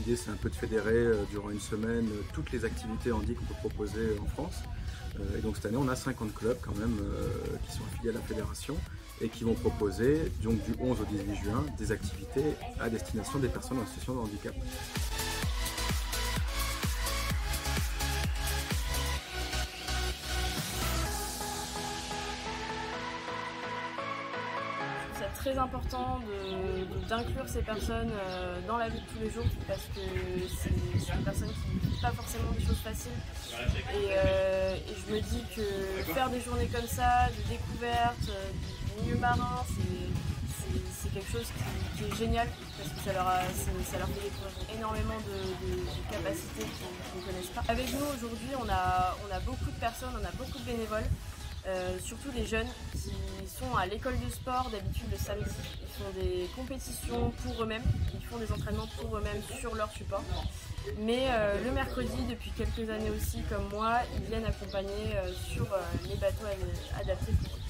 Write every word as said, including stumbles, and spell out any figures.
l'idée c'est un peu de fédérer euh, durant une semaine euh, toutes les activités handi qu'on peut proposer en France. Euh, et donc cette année on a cinquante clubs quand même euh, qui sont affiliés à la fédération et qui vont proposer donc du onze au dix-huit juin des activités à destination des personnes en situation de handicap. C'est très important d'inclure ces personnes euh, dans la vie de tous les jours parce que c'est des personnes qui ne vivent pas forcément des choses faciles et, euh, et je me dis que faire des journées comme ça, de découverte, euh, du milieu marin, c'est quelque chose qui, qui est génial parce que ça leur, a, ça leur fait découvrir énormément de, de, de capacités qu'ils ne connaissent pas. Avec nous aujourd'hui on a, on a beaucoup de personnes, on a beaucoup de bénévoles. Euh, surtout des jeunes qui sont à l'école de sport d'habitude le samedi. Ils font des compétitions pour eux-mêmes, ils font des entraînements pour eux-mêmes sur leur support. Mais euh, le mercredi, depuis quelques années aussi, comme moi, ils viennent accompagner euh, sur euh, les bateaux adaptés pour eux.